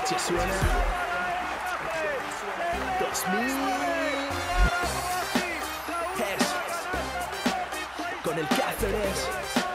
Si suena 2000 Hertz con el Cáceres.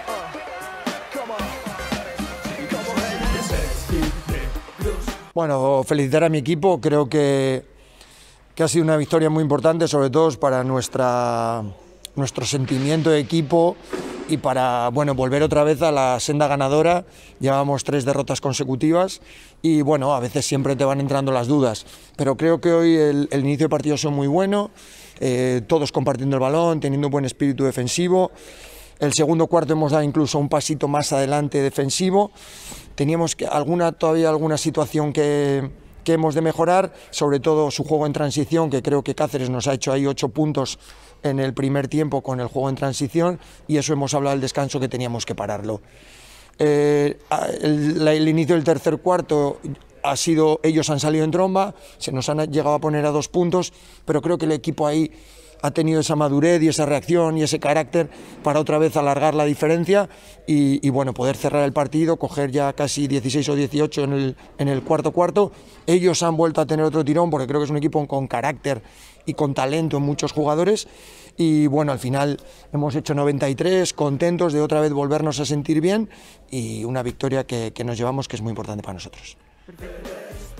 Bueno, felicitar a mi equipo, creo que ha sido una victoria muy importante, sobre todo para nuestro sentimiento de equipo y para volver otra vez a la senda ganadora. Llevamos 3 derrotas consecutivas y bueno, a veces siempre te van entrando las dudas, pero creo que hoy el inicio de partido son muy bueno, todos compartiendo el balón, teniendo un buen espíritu defensivo. El segundo cuarto hemos dado incluso un pasito más adelante defensivo. Teníamos todavía alguna situación que hemos de mejorar, sobre todo su juego en transición, que creo que Cáceres nos ha hecho ahí 8 puntos en el primer tiempo con el juego en transición, y eso hemos hablado del descanso, que teníamos que pararlo. El inicio del tercer cuarto ellos han salido en tromba, se nos han llegado a poner a 2 puntos, pero creo que el equipo ahí ha tenido esa madurez y esa reacción y ese carácter para otra vez alargar la diferencia y bueno, poder cerrar el partido, coger ya casi 16 o 18 en el cuarto. Ellos han vuelto a tener otro tirón porque creo que es un equipo con carácter y con talento en muchos jugadores y bueno, al final hemos hecho 93, contentos de otra vez volvernos a sentir bien y una victoria que nos llevamos, que es muy importante para nosotros. Perfecto.